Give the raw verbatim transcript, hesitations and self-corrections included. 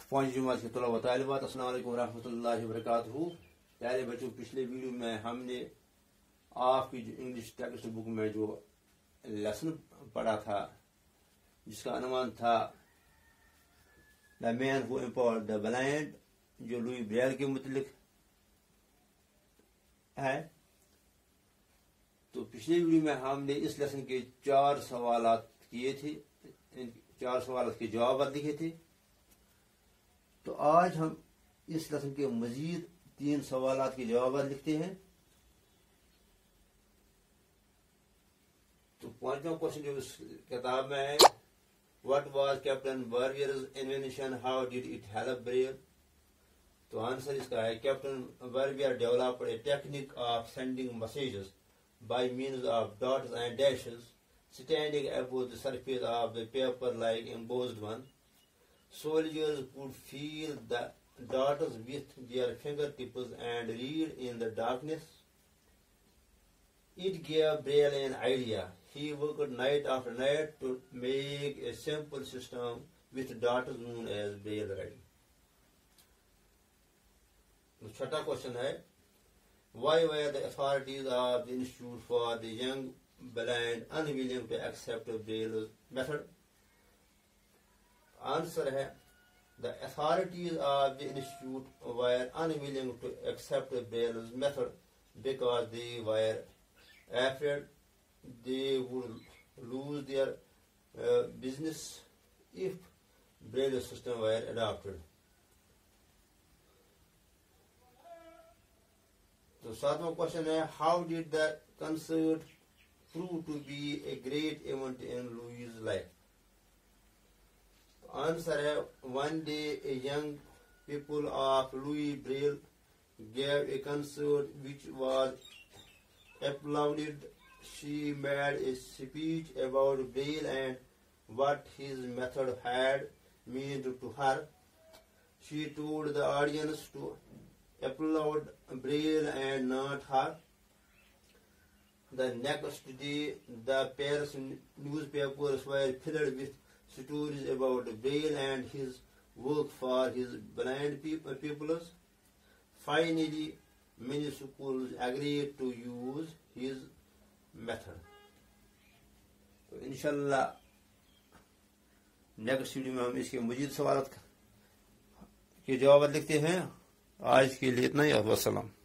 पांच जमात के तलबा व तालिबात, अस्सलाम वालेकुम रहमतुल्लाहि व बरकातहू। प्यारे बच्चों, पिछले वीडियो में हमने आपकी जो इंग्लिश टेक्स्ट बुक में जो लेसन पढ़ा था जिसका अनुमान था the man who empowered the blind, जो लुई ब्रेल के मुतलिक है। तो पिछले वीडियो में हमने इस लेसन के चार सवालात किए थे, चार सवाल के जवाब लिखे थे। तो आज हम इस लेसन के मजीद तीन सवालात के जवाब लिखते हैं। तो पांचवा क्वेश्चन जो इस किताब में है, व्हाट वाज कैप्टन वर्वियर्स invention, how did it help Braille. तो आंसर इसका है, कैप्टन वर्वियर developed a technique of sending messages by means of dots and dashes standing above the surface of the paper like embossed one. Soldiers could feel the dots with their fingertips and read in the darkness. It gave Braille an idea. He worked night after night to make a simple system with dots known as Braille writing. The छठा question है, why were the authorities of the Institute for the Young Blind unwilling to accept Braille's method? Answer है, the authorities of the institute were unwilling to accept Braille's method because they were afraid they would lose their uh, business if Braille system were adopted. तो सातवां question है, how did the concert prove to be a great event in Louis' life? Answer है, one day a young people of Louis Braille gave a concert which was applauded. She made a speech about Braille and what his method had meant to her. She told the audience to applaud Braille and not her. The next day, the Paris newspapers were filled with stories about Braille and his work for his blind pupils. Finally, many schools agreed to use his method. तो इंशाल्लाह next video में हम इसके मजीद सवाल के जवाब लिखते हैं। आज के लिए इतना ही। वस्सलाम।